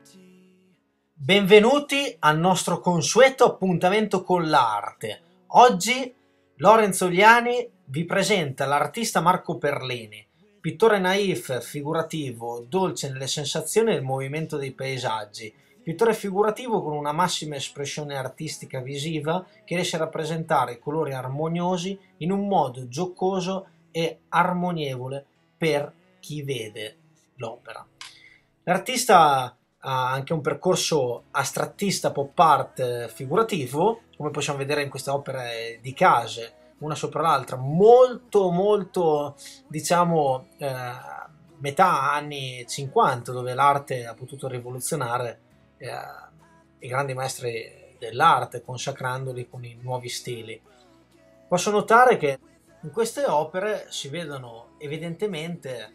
Benvenuti al nostro consueto appuntamento con l'arte. Oggi Lorenzo Liani vi presenta l'artista Marco Perlini, pittore naif, figurativo, dolce nelle sensazioni e nel movimento dei paesaggi, pittore figurativo con una massima espressione artistica visiva che riesce a rappresentare i colori armoniosi in un modo giocoso e armonievole per chi vede l'opera. L'artista ha anche un percorso astrattista pop art figurativo, come possiamo vedere in queste opere di case, una sopra l'altra, molto diciamo metà anni 50, dove l'arte ha potuto rivoluzionare i grandi maestri dell'arte, consacrandoli con i nuovi stili. Posso notare che in queste opere si vedono evidentemente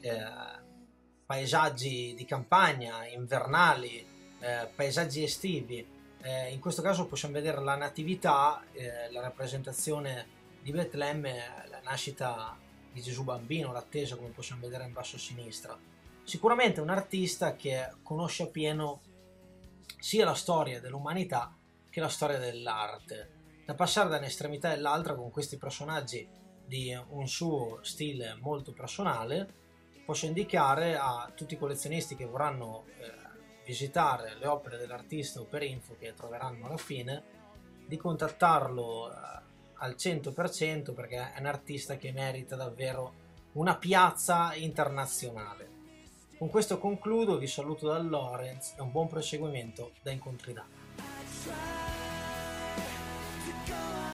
paesaggi di campagna, invernali, paesaggi estivi. In questo caso possiamo vedere la natività, la rappresentazione di Betlemme, la nascita di Gesù bambino, l'attesa, come possiamo vedere in basso a sinistra. Sicuramente un artista che conosce appieno sia la storia dell'umanità che la storia dell'arte, da passare da un'estremità all'altra con questi personaggi di un suo stile molto personale. Posso indicare a tutti i collezionisti che vorranno visitare le opere dell'artista o per info che troveranno alla fine, di contattarlo al 100% perché è un artista che merita davvero una piazza internazionale. Con questo concludo, vi saluto da Lorenz e un buon proseguimento da Incontri d'Arte.